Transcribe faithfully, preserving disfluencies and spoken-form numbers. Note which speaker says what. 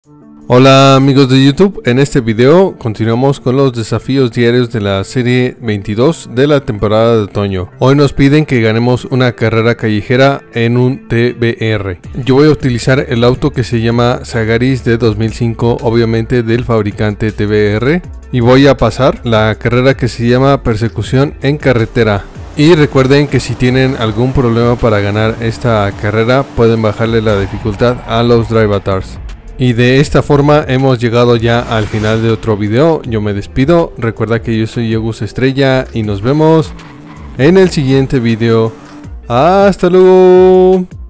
Speaker 1: Hola amigos de YouTube, en este video continuamos con los desafíos diarios de la serie veintidós de la temporada de otoño. Hoy nos piden que ganemos una carrera callejera en un T B R. Yo voy a utilizar el auto que se llama Sagaris de dos mil cinco, obviamente del fabricante T B R. Y voy a pasar la carrera que se llama Persecución en Carretera. Y recuerden que si tienen algún problema para ganar esta carrera, pueden bajarle la dificultad a los Drive Avatars. Y de esta forma hemos llegado ya al final de otro video. Yo me despido, recuerda que yo soy Yogus Estrella y nos vemos en el siguiente video. ¡Hasta luego!